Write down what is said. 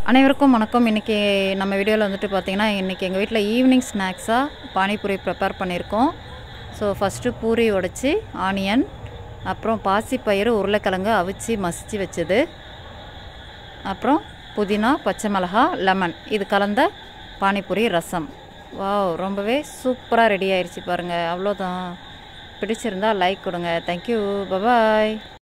அனைவருக்கும் வணக்கம். இன்றைக்கி நம்ம வீடியோவில் வந்துட்டு பார்த்திங்கன்னா இன்றைக்கி எங்கள் வீட்டில் ஈவினிங் ஸ்நாக்ஸாக பானிபூரி ப்ரிப்பேர் பண்ணியிருக்கோம். ஸோ ஃபஸ்ட்டு பூரி உடைச்சி ஆனியன், அப்புறம் பாசிப்பயிறு உருளைக்கிழங்கு அவிச்சு மசிச்சு வச்சது, அப்புறம் புதினா, பச்சை மிளகா, லெமன் இது கலந்த பானிபூரி ரசம். வாவ், ரொம்பவே சூப்பராக ரெடி ஆயிடுச்சு பாருங்கள். அவ்வளோதான். பிடிச்சிருந்தால் லைக் கொடுங்க. Thank you, bye bye.